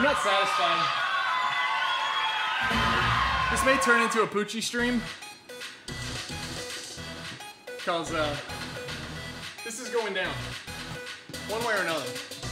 I'm not satisfied. This may turn into a Poochie stream. Because this is going down. One way or another.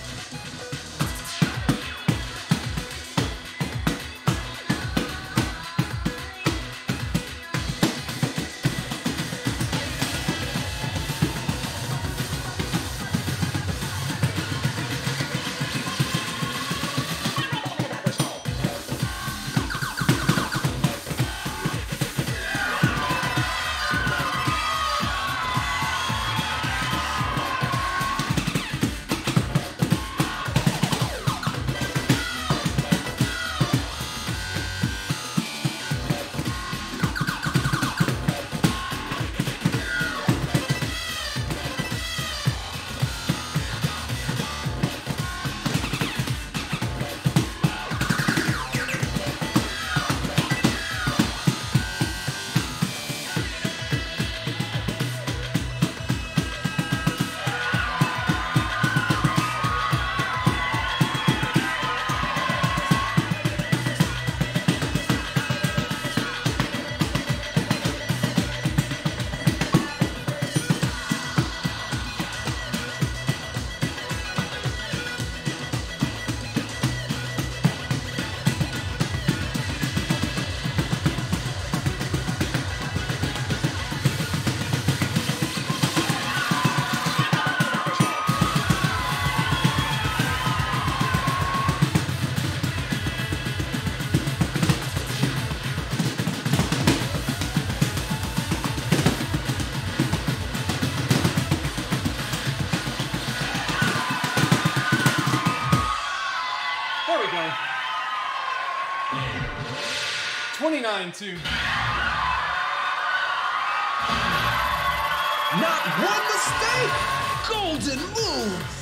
There we go. 29-2. Not one mistake. Golden move.